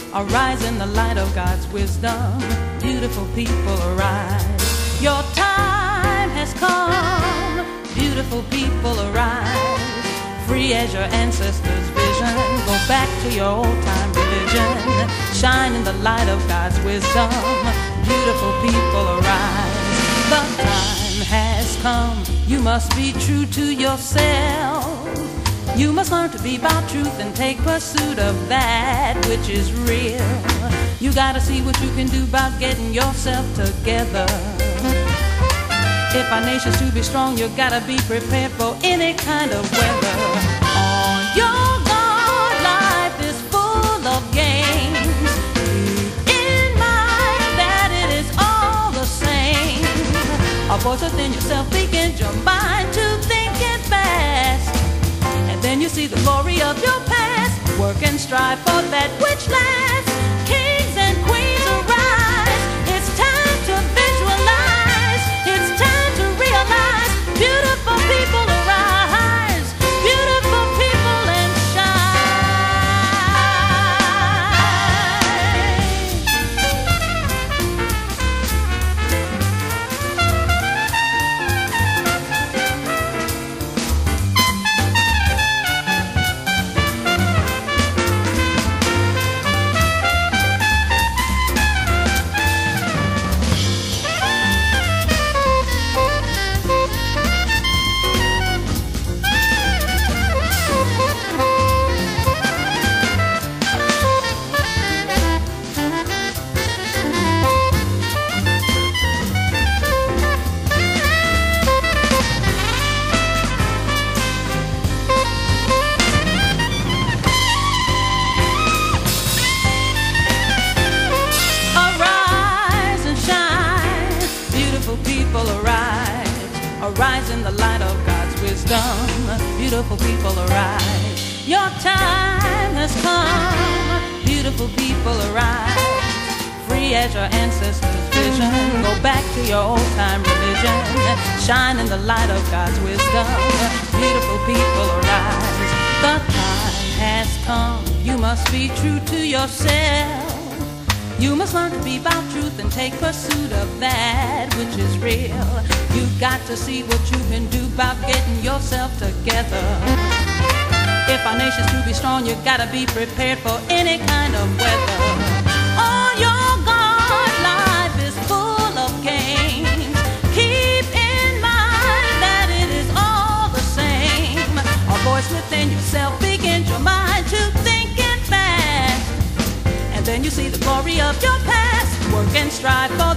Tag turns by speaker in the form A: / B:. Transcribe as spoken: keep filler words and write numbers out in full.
A: Arise in the light of God's wisdom. Beautiful people, arise. Your time has come. Beautiful people, arise. Free as your ancestors' vision. Go back to your old-time religion. Shine in the light of God's wisdom. Beautiful people, arise. The time has come. You must be true to yourself. You must learn to be about truth and take pursuit of that which is real. You gotta see what you can do about getting yourself together. If our nation's to be strong, you gotta be prepared for any kind of weather. All your God life is full of games. Keep in mind that it is all the same. A voice within yourself begins your mind to think it fast. And then you see the glory of your past. Work and strive for that which lasts. Kings and queens arise. It's time to visualize. It's time to realize. Beautiful people arise. Beautiful people and arise in the light of God's wisdom. Beautiful people, arise. Your time has come. Beautiful people, arise. Free as your ancestors' vision. Go back to your old-time religion. Shine in the light of God's wisdom. Beautiful people, arise. The time has come. You must be true to yourself. You must learn to be about truth and take pursuit of that which is real. You've got to see what you can do about getting yourself together. If our nation's to be strong, you gotta be prepared for any kind of weather. All your God life is full of games. Keep in mind that it is all the same. A voice within yourself begins your mind to think it fast. And then you see the glory of your past. Work and strive for